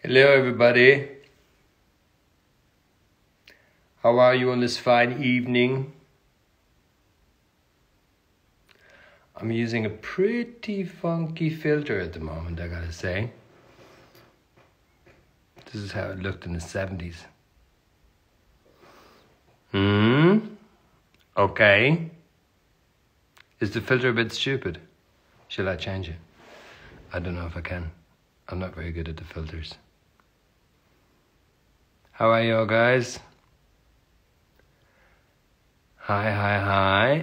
Hello everybody. How are you on this fine evening? I'm using a pretty funky filter at the moment, I gotta say. This is how it looked in the 70s. Okay. Is the filter a bit stupid? Shall I change it? I don't know if I can. I'm not very good at the filters. How are you all guys? Hi.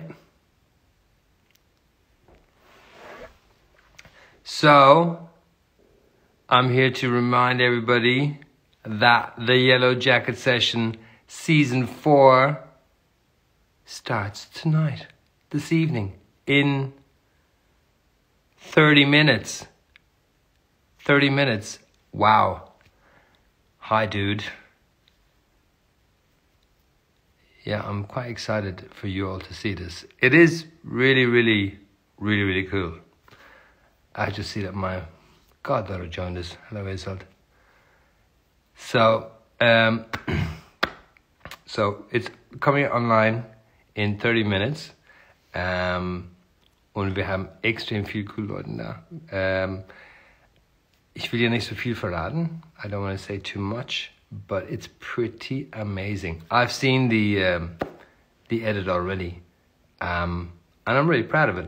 So, I'm here to remind everybody that the Yellow Jacket Session Season 4 starts tonight, this evening, in 30 minutes. 30 minutes. Wow. Hi, dude. Yeah, I'm quite excited for you all to see this. It is really cool. I just see that my goddaughter joined us. Hello, Isolt. So, so it's coming online in 30 minutes. Und wir haben extrem viel cool Leute da. Ich will ja nicht so viel verraten. I don't want to say too much, but it's pretty amazing. I've seen the edit already, and I'm really proud of it.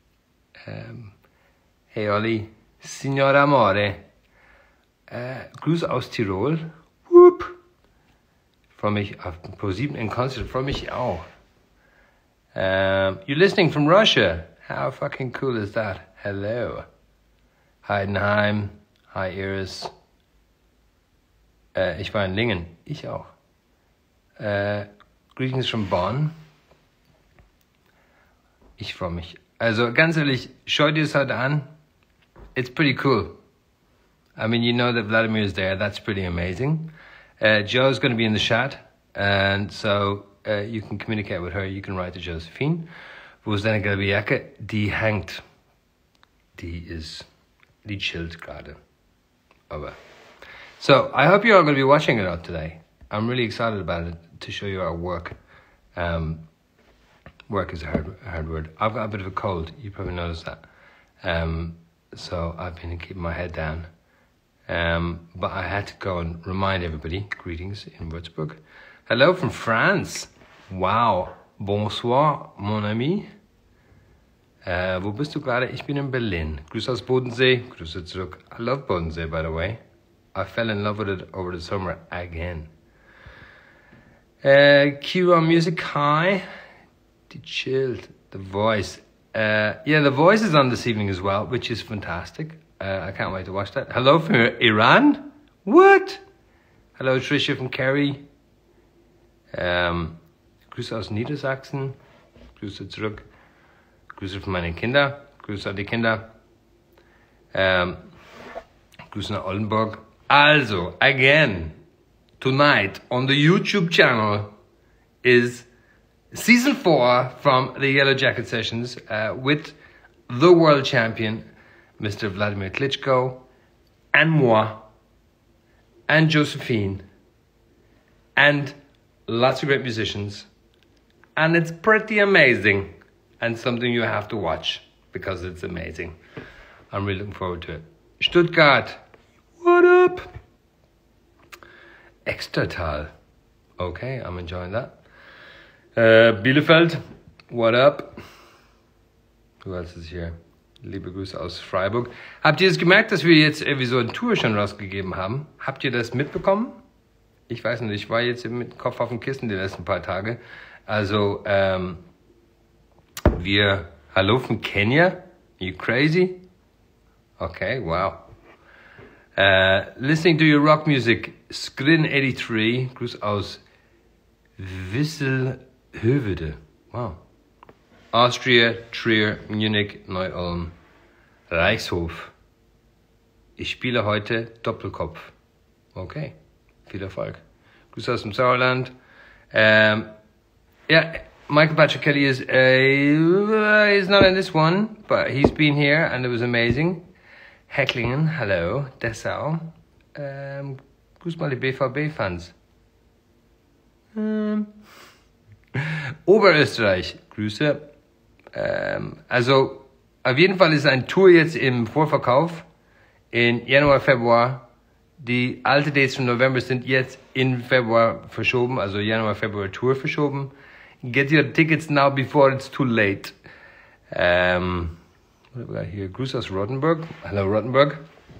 Hey Olli, Signor Amore, Grüße aus Tirol. Whoop. Freue mich auf ProSieben in Concert. Freue mich auch. You're listening from Russia. How fucking cool is that? Hello. Heidenheim. Hi Iris. Ich war in Lingen. Ich auch. Greetings from Bonn. Ich freue mich. Also ganz ehrlich, schaut ihr es heute an. It's pretty cool. I mean, you know that Vladimir is there. That's pretty amazing. Joe's going to be in the chat. And so you can communicate with her. You can write to Josephine. Wo ist deine gelbe Jacke? Die hängt. Die chillt gerade. Aber. So, I hope you're all going to be watching it out today. I'm really excited about it to show you our work. Work is a hard word. I've got a bit of a cold. You probably noticed that. So I've been keeping my head down. But I had to go and remind everybody. Greetings in Würzburg. Hello from France. Wow. Bonsoir, mon ami. Wo bist du gerade? Ich bin in Berlin. Grüße aus Bodensee. Grüße zurück. I love Bodensee, by the way. I fell in love with it over the summer again. Q on Music High. Die chilled. The Voice. Yeah, The Voice is on this evening as well, which is fantastic. I can't wait to watch that. Hello from Iran? What? Hello Tricia from Kerry. Grüße aus Niedersachsen. Grüße zurück. Grüße von meinen Kindern. Grüße an die Kinder. Grüße nach Oldenburg. Also, again, tonight on the YouTube channel is Season 4 from the Yellow Jacket Sessions with the world champion, Mr. Vladimir Klitschko, and moi, and Josephine, and lots of great musicians. And it's pretty amazing, and something you have to watch, because it's amazing. I'm really looking forward to it. Stuttgart, what up? Extertal. Okay, I'm enjoying that. Bielefeld, what up? Who else is here? Liebe Grüße aus Freiburg. Habt ihr es gemerkt, dass wir jetzt irgendwie so eine Tour schon rausgegeben haben? Habt ihr das mitbekommen? Ich weiß nicht, ich war jetzt mit dem Kopf auf dem Kissen die letzten paar Tage. Also, hallo von Kenya? Are you crazy? Okay, wow. Listening to your rock music, Skrin83, Gruß aus Wisselhövede. Wow. Austria, Trier, Munich, Neu-Ulm, Reichshof. Ich spiele heute Doppelkopf. Okay, viel Erfolg. Grüße aus dem Sauerland. Yeah, Michael Patrick Kelly is not in this one, but he's been here and it was amazing. Hecklingen, hello. Dessau. Grüß mal die BVB-Fans. Oberösterreich, Grüße. Also auf jeden Fall ist ein Tour jetzt im Vorverkauf in Januar, Februar. Die alte Dates von November sind jetzt in Februar verschoben, also Januar, Februar Tour verschoben. Get your tickets now before it's too late. What have we got here? Grüße aus Rottenburg. Hello Rottenburg.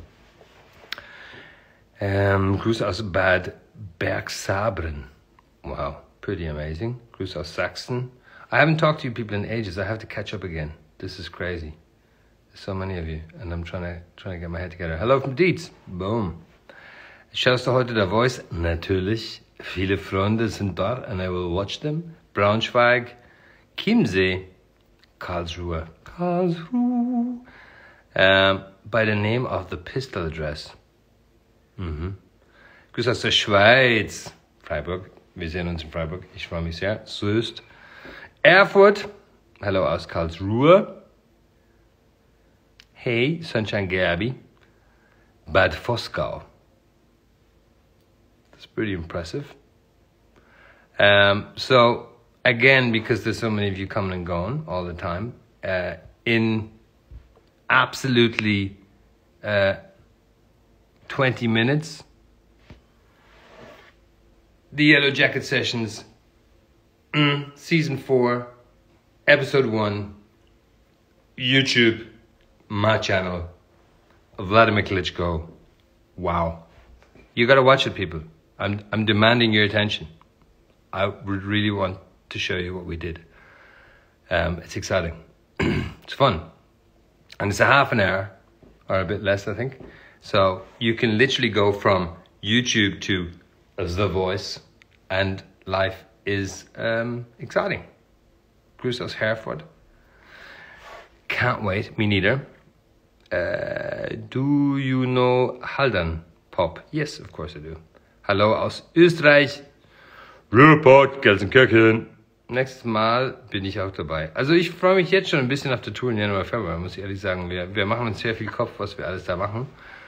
Grüße aus Bad Bergsabren. Wow, pretty amazing. Grüße aus Sachsen. I haven't talked to you people in ages. I have to catch up again. This is crazy. There's so many of you, and I'm trying to get my head together. Hello from Dietz. Boom. Schaust du heute The Voice? Natürlich. Viele Freunde sind dort, and I will watch them. Braunschweig, Chiemsee, Karlsruhe. Karlsruhe. By the name of the pistol address. Grüße aus der Schweiz. Freiburg. Wir sehen uns in Freiburg. Ich freue mich sehr. Soest. Erfurt. Hallo aus Karlsruhe. Hey, Sunshine Gabi. Bad Vosgau. That's pretty impressive. So, again, because there's so many of you coming and going all the time, in absolutely 20 minutes, the Yellow Jacket Sessions, Season 4, Episode 1, YouTube, my channel, Vladimir Klitschko. Wow. You gotta watch it, people. I'm demanding your attention. I would really want to show you what we did. It's exciting. It's fun. And it's a half an hour, or a bit less, I think. So you can literally go from YouTube to The Voice, and life is exciting. Grüß aus Herford. Can't wait, me neither. Do you know Haldern Pop? Yes, of course I do. Hallo aus Österreich. Report, Gelsenkirchen. Nächstes Mal bin ich auch dabei. Also ich freue mich jetzt schon ein bisschen auf der Tour in Januar, Februar, muss ich ehrlich sagen. Wir machen uns sehr viel Kopf, was wir alles da machen.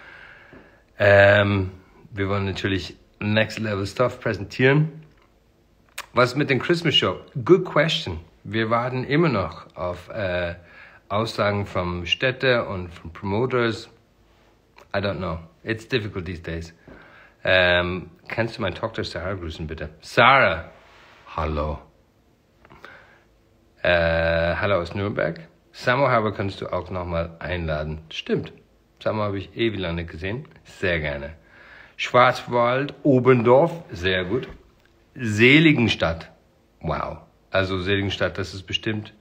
Wir wollen natürlich Next Level Stuff präsentieren. Was mit den Christmas Show? Good question. Wir warten immer noch auf Aussagen von Städte und von Promoters. I don't know. It's difficult these days. Kannst du meine Tochter Sarah grüßen, bitte? Sarah! Hallo. Hallo aus Nürnberg. Samo Haber kannst du auch nochmal einladen. Stimmt. Samo habe ich ewig lange nicht gesehen. Sehr gerne. Schwarzwald, Obendorf, sehr gut. Seligenstadt. Wow. Also Seligenstadt, das ist bestimmt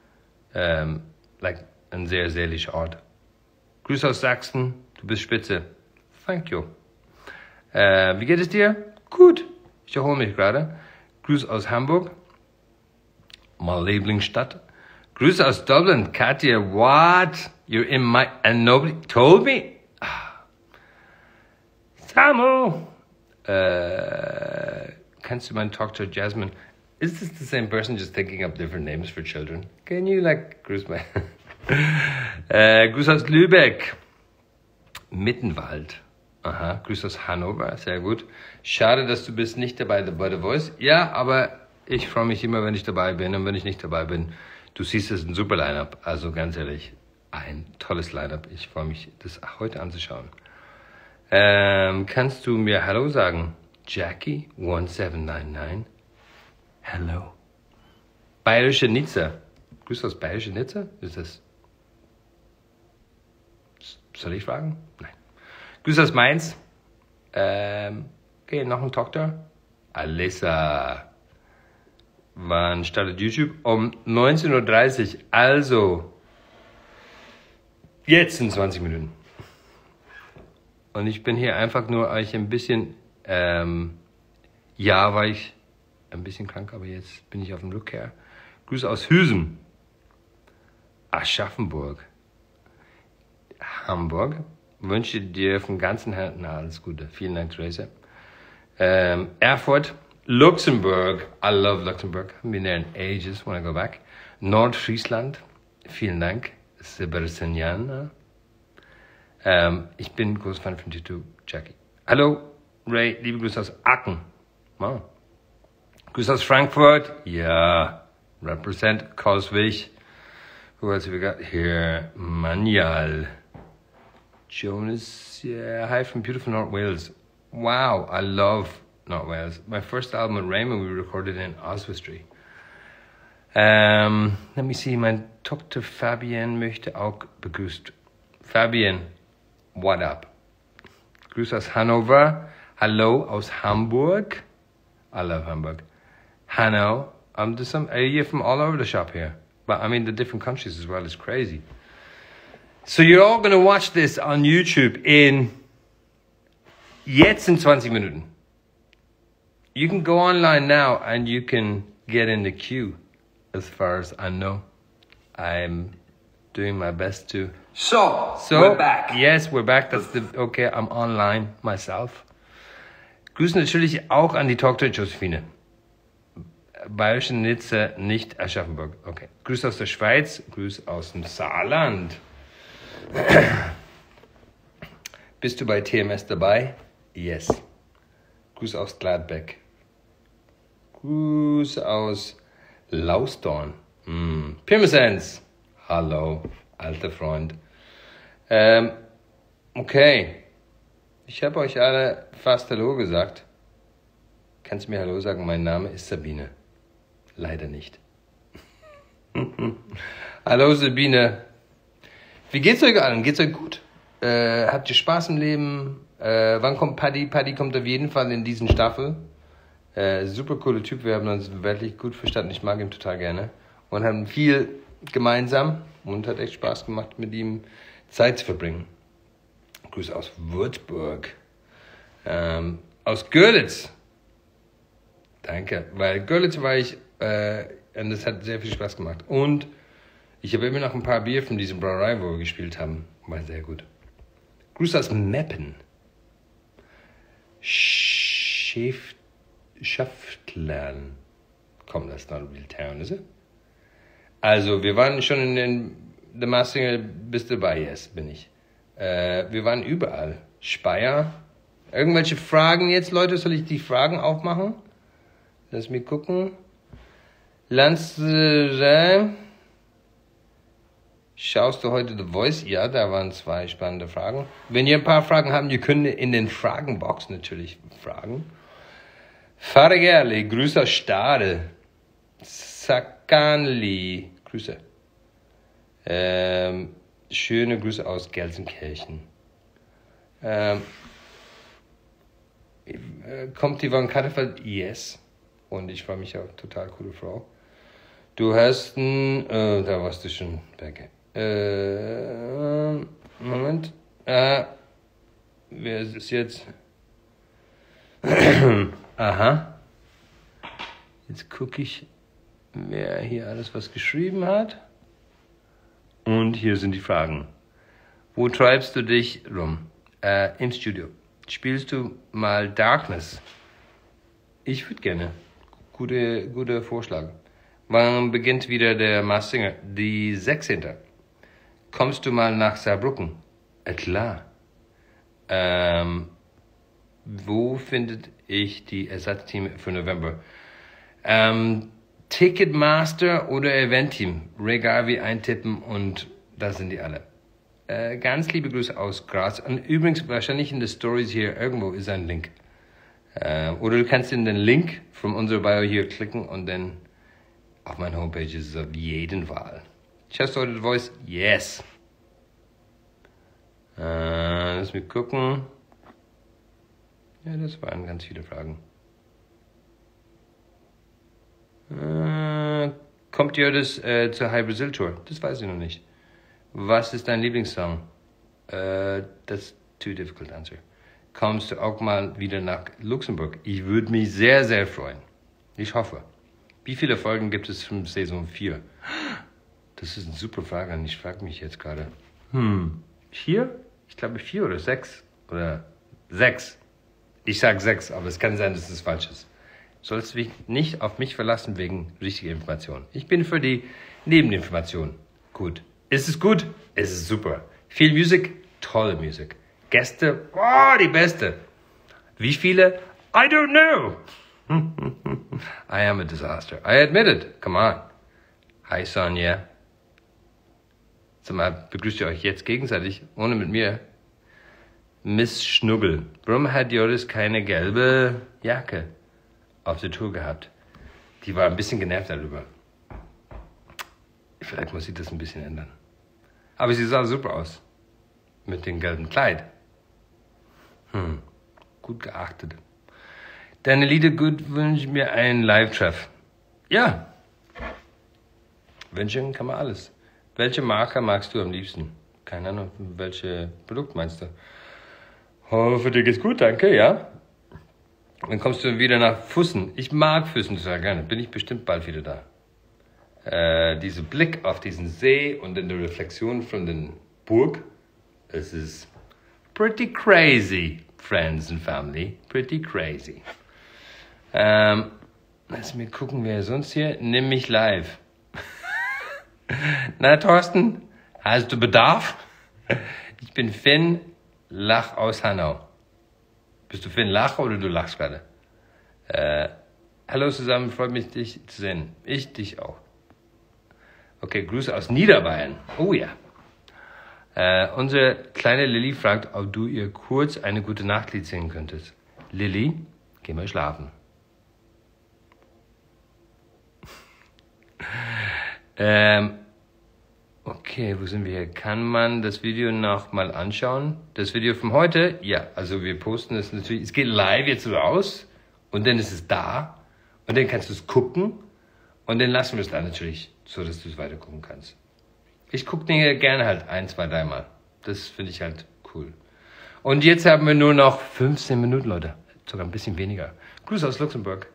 ein sehr seelischer Ort. Grüße aus Sachsen, du bist spitze. Thank you. Wie geht es dir? Gut. Ich erhole mich gerade. Grüße aus Hamburg. My Lieblingsstadt. Grüße aus Dublin. Katja, what? You're in my... And nobody told me? Samu! Kannst du meine Tochter Jasmine... Is this the same person just thinking up different names for children? Can you grüß my... Grüße aus Lübeck. Mittenwald. Aha, Grüße aus Hannover, sehr gut. Schade, dass du bist nicht dabei bei The Voice. Ja, aber ich freue mich immer, wenn ich dabei bin. Und wenn ich nicht dabei bin, du siehst, es ist ein super Line-Up. Also ganz ehrlich, ein tolles Line-Up. Ich freue mich, das heute anzuschauen. Kannst du mir Hallo sagen? Jackie 1799. Hello. Bayerische Nizza. Grüße aus Bayerische Nizza? Ist das... Soll ich fragen? Nein. Grüße aus Mainz. Okay, noch ein Tochter. Alissa. Wann startet YouTube? Um 19.30 Uhr. Also, jetzt in 20 Minuten. Und ich bin hier einfach nur euch ein bisschen, ja, war ich ein bisschen krank, aber jetzt bin ich auf dem Rückkehr. Grüße aus Hüsen. Aschaffenburg. Hamburg. Wünsche dir von ganzem Herzen alles Gute. Vielen Dank, Theresa. Erfurt. Luxemburg. I love Luxembourg. I've been there in ages when I go back. Nordfriesland. Vielen Dank. Sebastian. Ich bin großer Fan von dir, Jackie. Hallo, Ray, liebe Grüße aus Aachen. Wow. Grüße aus Frankfurt. Ja, represent Coswig. Who else have we got here? Manial. Jonas, yeah, hi from beautiful North Wales. Wow, I love North Wales. My first album with Raymond we recorded in Oswestry. Let me see, mein Dr. Fabian möchte auch begrüßt. Fabian, what up? Grüße aus Hannover. Hello aus Hamburg. I love Hamburg. Hanno, there's some, you're from all over the shop here. But I mean, the different countries as well is crazy. So you're all going to watch this on YouTube jetzt in 20 Minuten. You can go online now and you can get in the queue. As far as I know, I'm doing my best to. So we're back. Yes, we're back. Okay, I'm online myself. Grüße natürlich auch an die Talk to Josephine. Bayerische Nizza, nicht Aschaffenburg. Okay. Grüße aus der Schweiz, Grüße aus dem Saarland. Bist du bei TMS dabei? Yes. Grüße aus Gladbeck. Grüße aus Lausdorn. Pirmasens. Hallo, alter Freund. Okay. Ich habe euch alle fast Hallo gesagt. Kannst du mir Hallo sagen? Mein Name ist Sabine. Leider nicht. Hallo Sabine. Wie geht's euch allen? Geht's euch gut? Habt ihr Spaß im Leben? Wann kommt Paddy? Paddy kommt auf jeden Fall in diesen Staffel. Super cooler Typ. Wir haben uns wirklich gut verstanden. Ich mag ihn total gerne. Und haben viel gemeinsam. Und hat echt Spaß gemacht, mit ihm Zeit zu verbringen. Grüße aus Würzburg. Aus Görlitz. Danke. Weil Görlitz war ich, und das hat sehr viel Spaß gemacht. Und ich habe immer noch ein paar Bier von diesem Brauerei, wo wir gespielt haben. War sehr gut. Grüße aus Meppen. Schaftlern. Komm, that's not a real town, is it? Also, wir waren schon in den The Masked Singer, bist du dabei? Yes, bin ich. Wir waren überall. Speyer. Irgendwelche Fragen jetzt, Leute? Soll ich die Fragen aufmachen? Lass mich gucken. Lanze. Schaust du heute The Voice? Ja, da waren 2 spannende Fragen. Wenn ihr ein paar Fragen habt, ihr könnt in den Fragenbox natürlich fragen. Farigerli, Grüße aus Stade. Sakanli, Grüße. Schöne Grüße aus Gelsenkirchen. Kommt die von Katerfeld? Yes. Und ich freue mich auch, total coole Frau. Du hast da warst du schon weg. Moment. Wer ist es jetzt? Aha. Jetzt gucke ich, wer hier alles was geschrieben hat. Und hier sind die Fragen. Wo treibst du dich rum? Im Studio. Spielst du mal Darkness? Ich würde gerne. Guter Vorschlag. Wann beginnt wieder der Masked Singer? Die 16. Kommst du mal nach Saarbrücken? Klar. Wo findet ich die Ersatzteam für November? Ticketmaster oder Eventteam? Ray Garvey eintippen und da sind die alle. Ganz liebe Grüße aus Graz. Und übrigens, wahrscheinlich in den Stories hier irgendwo ist ein Link. Oder du kannst in den Link von unserer Bio hier klicken und dann auf meiner Homepage ist es auf jeden Fall. Just heute The Voice? Yes. Lass mich gucken. Ja, das waren ganz viele Fragen. Kommt ihr das zur High Brazil Tour? Das weiß ich noch nicht. Was ist dein Lieblingssong? That's too difficult to answer. Kommst du auch mal wieder nach Luxemburg? Ich würde mich sehr, sehr freuen. Ich hoffe. Wie viele Folgen gibt es von Saison 4? Das ist eine super Frage und ich frage mich jetzt gerade. 4? Ich glaube 4 oder 6. Oder 6. Ich sage 6, aber es kann sein, dass es falsch ist. Sollst du dich nicht auf mich verlassen wegen richtiger Informationen. Ich bin für die Nebeninformationen. Gut. Ist es gut? Es ist super. Viel Musik? Tolle Musik. Gäste? Oh, die beste. Wie viele? I don't know. I am a disaster. I admit it. Come on. Hi Sonja. Sag mal, begrüßt ihr euch jetzt gegenseitig, ohne mit mir? Miss Schnuggel. Warum hat Joris keine gelbe Jacke auf der Tour gehabt? Die war ein bisschen genervt darüber. Vielleicht muss ich das ein bisschen ändern. Aber sie sah super aus. Mit dem gelben Kleid. Gut geachtet. Deine Lieder gut wünschen mir einen Live-Treff. Ja. Wünschen kann man alles. Welche Marke magst du am liebsten? Keine Ahnung, welche Produkt meinst du? Hoffe, dir geht's gut, danke, ja. Dann kommst du wieder nach Füssen. Ich mag Füssen total gerne. Bin ich bestimmt bald wieder da. Dieser Blick auf diesen See und in der Reflexion von den Burg. Es ist pretty crazy, friends and family. Pretty crazy. Lass mir gucken, wer sonst hier. Nimm mich live. Na, Thorsten, hast du Bedarf? Ich bin Finn Lach aus Hanau. Bist du Finn Lach oder du lachst gerade? Hallo zusammen, freut mich, dich zu sehen. Ich dich auch. Okay, Grüße aus Niederbayern. Oh ja. Unsere kleine Lilly fragt, ob du ihr kurz eine gute Nachtlied singen könntest. Lilly, geh mal schlafen. Okay, wo sind wir hier? Kann man das Video noch mal anschauen? Das Video von heute? Ja, also wir posten es natürlich. Es geht live jetzt raus und dann ist es da und dann kannst du es gucken und dann lassen wir es da natürlich, so dass du es weiter gucken kannst. Ich gucke Dinge gerne halt 1, 2, 3 Mal. Das finde ich halt cool. Und jetzt haben wir nur noch 15 Minuten, Leute. Sogar ein bisschen weniger. Grüße aus Luxemburg.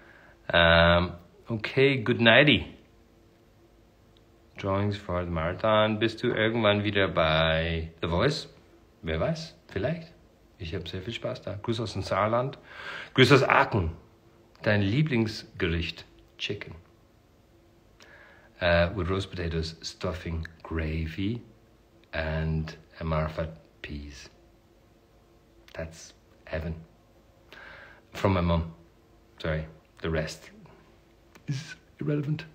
Okay, good nighty. Drawings for the Marathon. Bist du irgendwann wieder bei The Voice? Wer weiß, vielleicht. Ich habe sehr viel Spaß da. Grüße aus dem Saarland. Grüße aus Aachen. Dein Lieblingsgericht? Chicken. With roast potatoes, stuffing, gravy, and amarfa peas. That's heaven. From my mom. Sorry, the rest is irrelevant.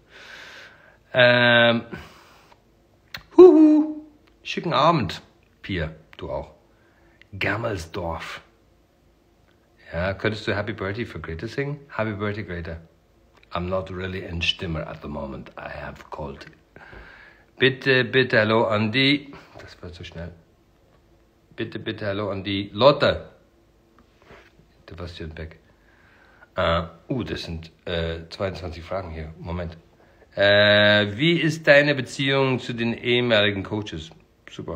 Schicken Abend, Pia, du auch. Gammelsdorf. Ja, könntest du Happy Birthday für Greta singen? Happy Birthday, Greta. I'm not really in Stimme at the moment. I have cold. Bitte, bitte, hallo an die... Das war zu schnell. Bitte, bitte, hallo an die Lotte. Der Bastian Beck. Das sind 22 Fragen hier. Moment. Wie ist deine Beziehung zu den ehemaligen Coaches? Super.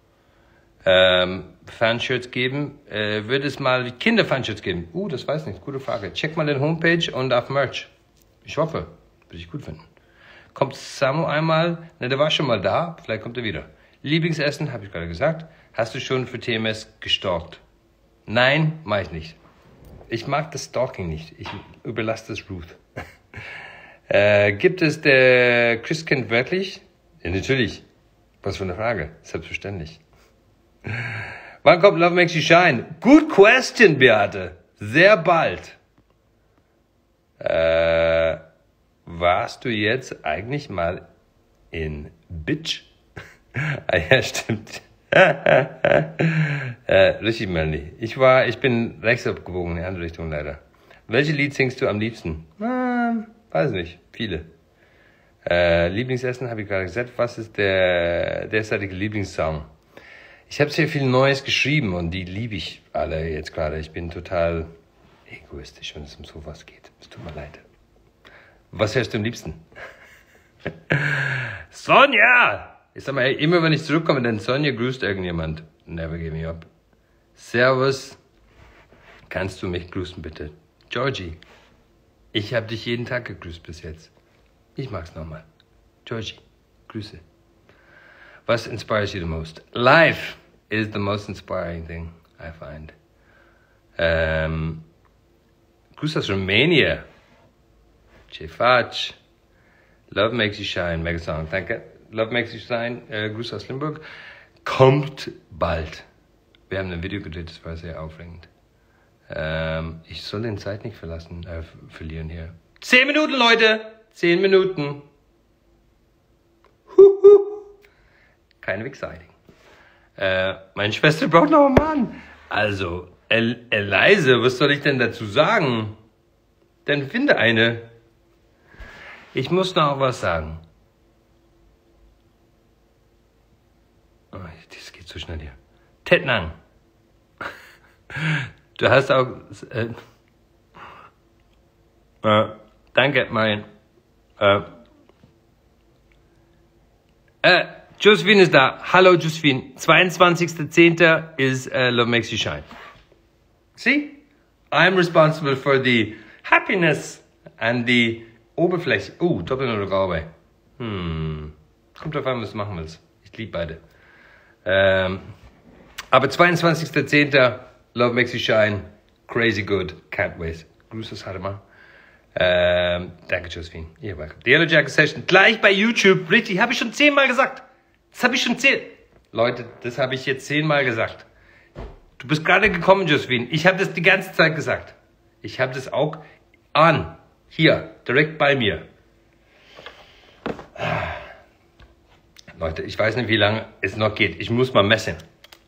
Fanshirts geben. Wird es mal Kinder-Fanshirts geben? Das weiß ich nicht. Gute Frage. Check mal den Homepage und auf Merch. Ich hoffe. Würde ich gut finden. Kommt Samu einmal? Ne, der war schon mal da. Vielleicht kommt er wieder. Lieblingsessen, habe ich gerade gesagt. Hast du schon für TMS gestalkt? Nein, mache ich nicht. Ich mag das Stalking nicht. Ich überlasse das Ruth. Gibt es der Christkind wirklich? Ja, natürlich. Was für eine Frage. Selbstverständlich. Wann kommt Love Makes You Shine? Good question, Beate. Sehr bald. Warst du jetzt eigentlich mal in Bitch? Ja, stimmt. Richtig, Melanie. Ich bin rechts abgebogen in die andere Richtung leider. Welche Lied singst du am liebsten? Weiß nicht. Viele. Lieblingsessen habe ich gerade gesagt. Was ist der derzeitige Lieblingssong? Ich habe sehr viel Neues geschrieben und die liebe ich alle jetzt gerade. Ich bin total egoistisch, wenn es um sowas geht. Es tut mir leid. Was hörst du am liebsten? Sonja! Ich sag mal, immer wenn ich zurückkomme, dann Sonja grüßt irgendjemand. Never give me up. Servus. Kannst du mich grüßen, bitte? Georgie. Ich habe dich jeden Tag gegrüßt bis jetzt. Ich mag's nochmal. Georgie, Grüße. Was inspires you the most? Life is the most inspiring thing I find. Grüße aus Romania. Cefac. Love Makes You Shine. Mega Song. Danke. Love Makes You Shine. Grüße aus Limburg. Kommt bald. Wir haben ein Video gedreht, das war sehr aufregend. Ich soll den Zeit nicht verlieren hier. 10 Minuten, Leute! 10 Minuten. Kind of exciting. Meine Schwester braucht noch einen Mann. Also, Eliza, was soll ich denn dazu sagen? Dann finde eine. Ich muss noch was sagen. Oh, das geht so schnell hier. Tettnang. Du hast auch... danke, Marian. Josephine ist da. Hallo, Josephine. 22.10. is Love Makes You Shine. See? I'm responsible for the happiness and the Oberfläche. Doppel oder Graue. Kommt drauf an, was du machen willst. Ich liebe beide. Aber 22.10. Love Makes You Shine. Crazy good. Can't wait. Grüße, Hadema. Danke, Josephine. You're welcome. The Yellow Jacket Session. Gleich bei YouTube. Richtig, habe ich schon 10-mal gesagt. Das habe ich schon 10. Leute, das habe ich jetzt 10-mal gesagt. Du bist gerade gekommen, Josephine. Ich habe das die ganze Zeit gesagt. Ich habe das auch an. Hier, direkt bei mir. Leute, ich weiß nicht, wie lange es noch geht. Ich muss mal messen.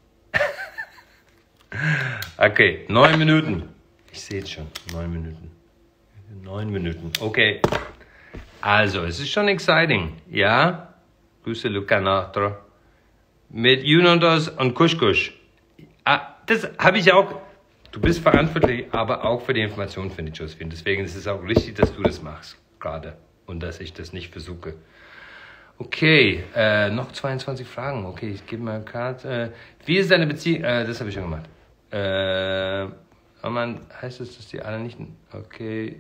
Okay, 9 Minuten. Ich sehe es schon. 9 Minuten. 9 Minuten. Okay. Also, es ist schon exciting. Ja? Grüße Luca Natra. Mit Yunondos und Kuschkusch. Das habe ich auch. Du bist verantwortlich, aber auch für die Information, finde ich, Josephine. Deswegen ist es auch richtig, dass du das machst. Gerade. Und dass ich das nicht versuche. Okay. Noch 22 Fragen. Okay, ich gebe mal eine Karte. Wie ist deine Beziehung? Das habe ich schon gemacht. Oh Mann, heißt das, dass die alle nicht... Okay.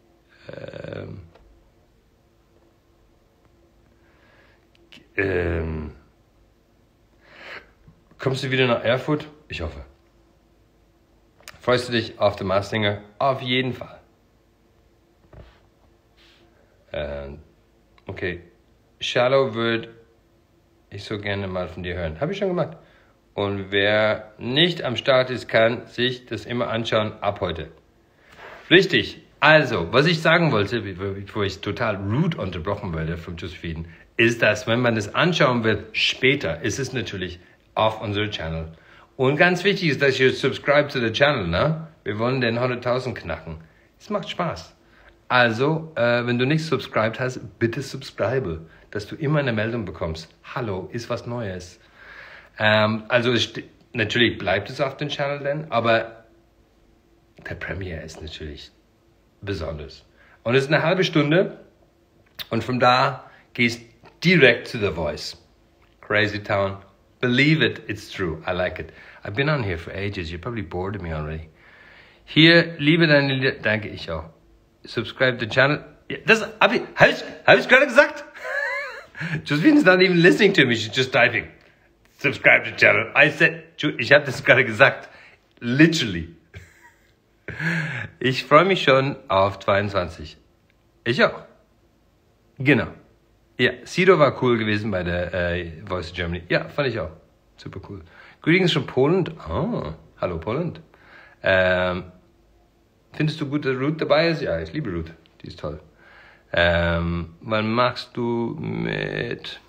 Kommst du wieder nach Erfurt? Ich hoffe. Freust du dich auf den Maßdinger? Auf jeden Fall. Okay. Shallow würde ich so gerne mal von dir hören. Habe ich schon gemacht. Und wer nicht am Start ist, kann sich das immer anschauen ab heute. Richtig. Also, was ich sagen wollte, bevor ich total rude unterbrochen werde von Josephine, ist, dass wenn man das anschauen will, später, ist es natürlich auf unserem Channel. Und ganz wichtig ist, dass ihr subscribe to the channel, ne? Wir wollen den 100.000 knacken. Es macht Spaß. Also, wenn du nicht subscribed hast, bitte subscribe, dass du immer eine Meldung bekommst. Hallo, ist was Neues. Also, natürlich bleibt es auf dem Channel denn, aber der Premiere ist natürlich besonders. Und es ist eine halbe Stunde und von da gehst direct to The Voice. Crazy Town. Believe it, it's true. I like it. I've been on here for ages. You're probably bored of me already. Hier, liebe deine Lieder. Danke, ich auch. Subscribe to the channel. Das hab ich gerade gesagt? Josephine is not even listening to me. She's just typing. Subscribe to the channel. I said, ich habe das gerade gesagt. Literally. Ich freue mich schon auf 22. Ich auch. Genau. Ja, Sido war cool gewesen bei der Voice of Germany. Ja, fand ich auch. Super cool. Greetings from Poland. Oh, hallo Poland. Findest du gut, dass Ruth dabei ist? Ja, ich liebe Ruth. Die ist toll. Wann machst du mit...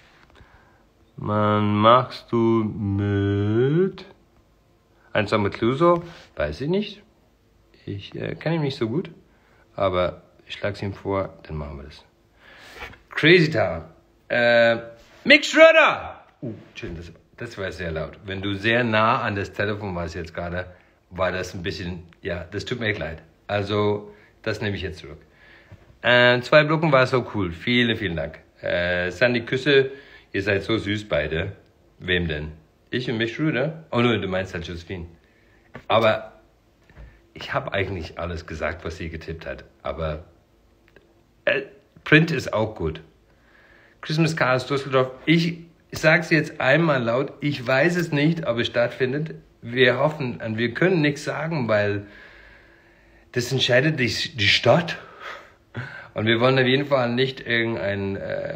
Ein Song mit Cluso? Weiß ich nicht. Ich kenne ihn nicht so gut. Aber ich schlage es ihm vor, dann machen wir das. Crazy Town. Mick Schröder! Das war sehr laut. Wenn du sehr nah an das Telefon warst jetzt gerade, war das ein bisschen, ja, das tut mir echt leid. Also, das nehme ich jetzt zurück. 2 Blocken war so cool. Vielen, vielen Dank. Sandy, Küsse. Ihr seid so süß beide. Wem denn? Ich und Mick Schröder? Oh nein, du meinst halt Josephine. Aber ich habe eigentlich alles gesagt, was sie getippt hat. Aber Print ist auch gut. Christmas Chaos Düsseldorf. Ich sage es jetzt einmal laut. Ich weiß es nicht, ob es stattfindet. Wir hoffen, und wir können nichts sagen, weil das entscheidet die Stadt. Und wir wollen auf jeden Fall nicht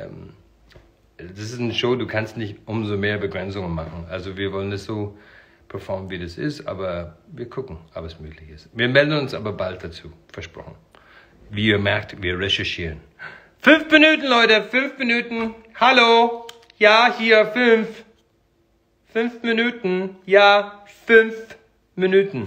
das ist eine Show, du kannst nicht umso mehr Begrenzungen machen. Also wir wollen es so performen, wie das ist, aber wir gucken, ob es möglich ist. Wir melden uns aber bald dazu, versprochen. Wie ihr merkt, wir recherchieren. 5 Minuten, Leute, 5 Minuten. Hallo, ja, hier, 5. 5 Minuten, ja, 5 Minuten.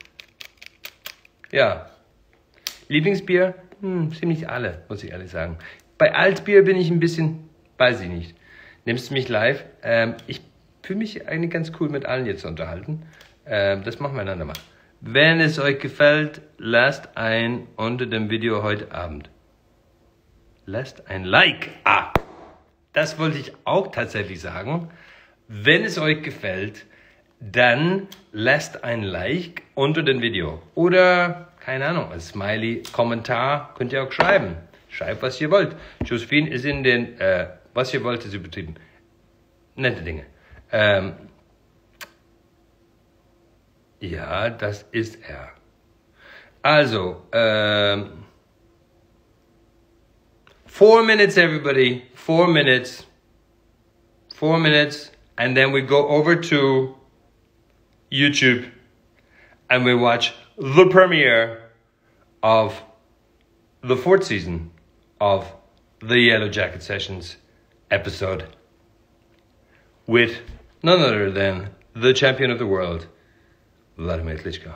Ja. Lieblingsbier? Ziemlich alle, muss ich ehrlich sagen. Bei Altbier bin ich ein bisschen, weiß ich nicht. Nimmst du mich live? Ich fühle mich eigentlich ganz cool mit allen jetzt zu unterhalten. Das machen wir einander mal. Wenn es euch gefällt, lasst ein unter dem Video heute Abend. Lasst ein Like. Das wollte ich auch tatsächlich sagen. Wenn es euch gefällt, dann lasst ein Like unter dem Video. Oder, keine Ahnung, ein Smiley, Kommentar könnt ihr auch schreiben. Schreibt, was ihr wollt. Josephine ist in den, was ihr wollt, ist übertrieben. Nette Dinge. Ja, das ist er. Also, 4 minutes, everybody. 4 minutes. 4 minutes. And then we go over to YouTube and we watch the premiere of the 4th season of the Yellow Jacket Sessions episode with none other than the champion of the world, Wladimir Klitschko,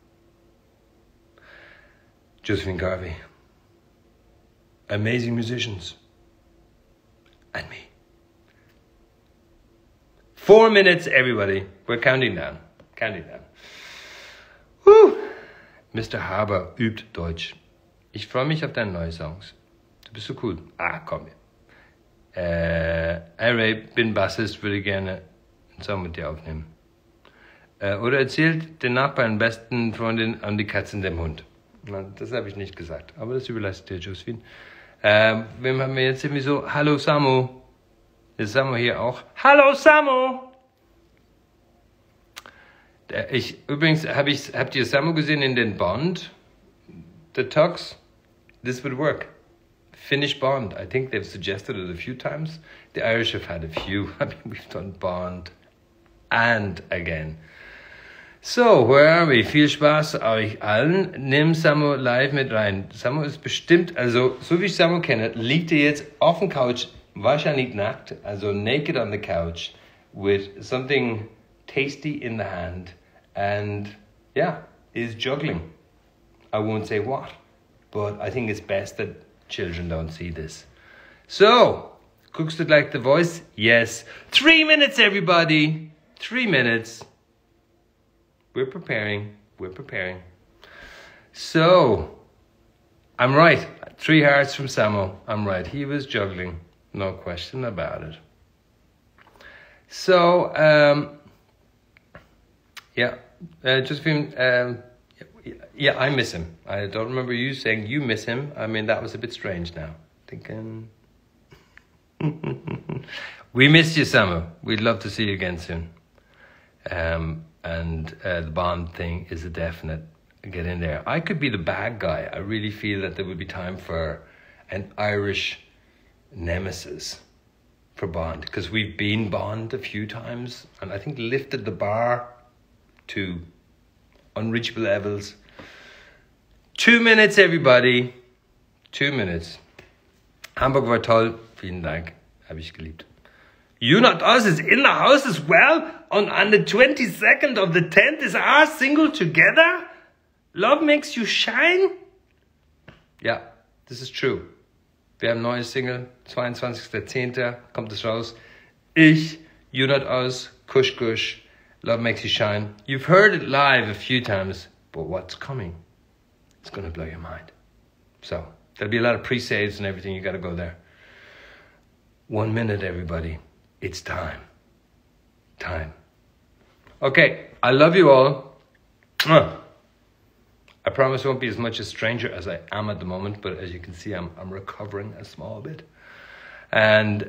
Josephine Garvey, amazing musicians, and me. 4 minutes, everybody. We're counting down. Counting down. Woo. Mr. Haber übt Deutsch. Ich freue mich auf deine neuen Songs. Du bist so cool. Komm. Ray, bin Bassist, würde gerne einen Song mit dir aufnehmen. Oder erzählt den Nachbarn, besten Freundin an die Katzen dem Hund. Nein, das habe ich nicht gesagt. Aber das überlasse ich dir, Josephine. Wem haben wir jetzt irgendwie so? Hallo Samu. Ist Samu hier auch? Hallo Samu! Übrigens, habt ihr Samu gesehen in den Bond? The Tux? This would work. Finnish Bond. I think they've suggested it a few times. The Irish have had a few. I mean, we've done Bond and again. So, where are we? Viel Spaß euch allen. Nimm Samu live mit rein. Samu ist bestimmt, also so wie ich Samu kenne, liegt er jetzt auf dem Couch, wahrscheinlich nackt, also naked on the couch, with something tasty in the hand, and yeah, is juggling. I won't say what, but I think it's best that children don't see this. So, guckst du like The Voice? Yes. 3 minutes, everybody. 3 minutes. We're preparing. So, I'm right. 3 hearts from Samu. I'm right. He was juggling. No question about it. So, Josephine, yeah, I miss him. I don't remember you saying you miss him. I mean, that was a bit strange now. Thinking... We missed you, Samu. We'd love to see you again soon. The Bond thing is a definite get in there. I could be the bad guy. I really feel that there would be time for an Irish nemesis for Bond, because we've been Bond a few times and I think lifted the bar to unreachable levels. 2 minutes, everybody. 2 minutes. Hamburg war toll. Vielen Dank. Habe ich geliebt. You Not Us is in the house as well. On the 22nd of the 10th is our single together. Love Makes You Shine. Ja, das ist true. Wir haben ein neues Single. 22.10. kommt es raus. Ich, You Not Us, Kush Kush, Love Makes You Shine. You've heard it live a few times, but what's coming? It's going to blow your mind. So, there'll be a lot of pre-saves and everything. You got to go there. 1 minute, everybody. It's time. Time. Okay, I love you all. I promise I won't be as much a stranger as I am at the moment, but as you can see, I'm recovering a small bit. And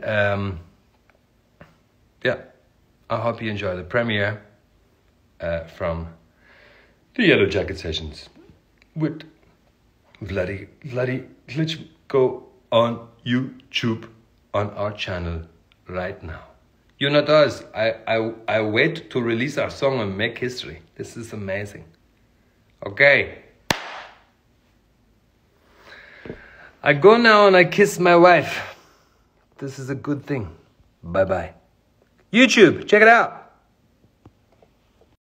yeah, I hope you enjoy the premiere from the Yellow Jacket Sessions with Vladi Klitschko on YouTube on our channel right now. You're not us. I wait to release our song and make history. This is amazing. Okay. I go now and I kiss my wife. This is a good thing. Bye-bye. YouTube, check it out.